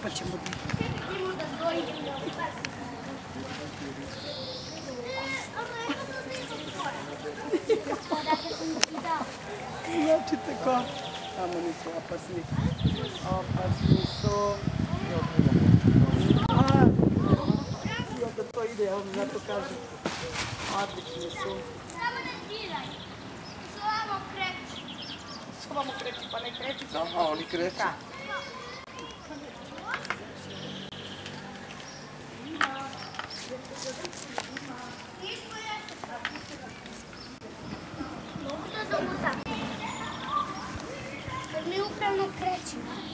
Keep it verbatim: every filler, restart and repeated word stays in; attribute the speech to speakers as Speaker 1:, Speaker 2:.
Speaker 1: pa ćemo da... Znači tako, tamo nisu opasni. Opasni su. A, i onda to ide, ja vam zato kažem. Odlični su.
Speaker 2: Samo ne diraj. Su ovamo kreći.
Speaker 1: Su ovamo kreći, pa ne kreći.
Speaker 3: Aha, oni kreći.
Speaker 2: Mogu da zamutam. Kad mi upravno krećemo.